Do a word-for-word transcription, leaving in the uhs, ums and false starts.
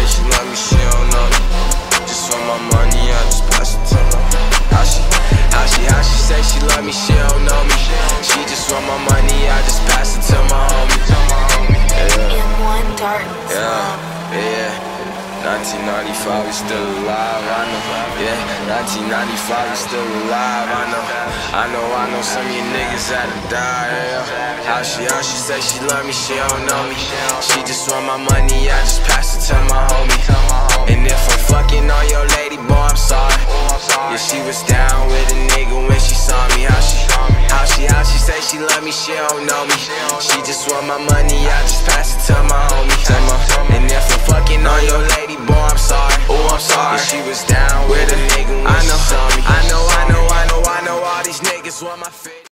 say she love me, she don't know me. Just want my money, I just pass it to her. How she, how she, how she say she love me, she don't know me. She just want my money, I just pass it to my homie. Yeah, yeah, yeah. nineteen ninety-five, we still alive, I know. Yeah, nineteen ninety-five, we still alive, I know. I know, I know some of you niggas had to die, yeah. How she, how she say she love me, she don't know me. She just want my money, I just pass it to my homie. And if I'm fucking on your lady, boy, I'm sorry. Yeah, she was down with a nigga when she saw me. How she, how she, how she say she love me, she don't know me. She just want my money, I just pass it to my homie. And if I'm fucking on your lady, boy, I'm sorry. Oh, I'm sorry. Yeah, she was down with a nigga when she saw me. I know, I know, I know, I know all these niggas want my face.